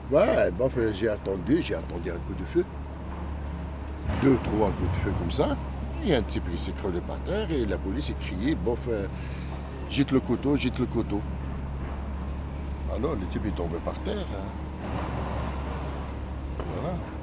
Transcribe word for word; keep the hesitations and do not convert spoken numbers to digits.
Ouais, bof, j'ai attendu, j'ai attendu un coup de feu. Deux, trois coups de feu comme ça. Et un type il s'est crevé par terre et la police a crié, bof, euh, jette le couteau, jette le couteau. Alors le type est tombé par terre. Hein. Voilà.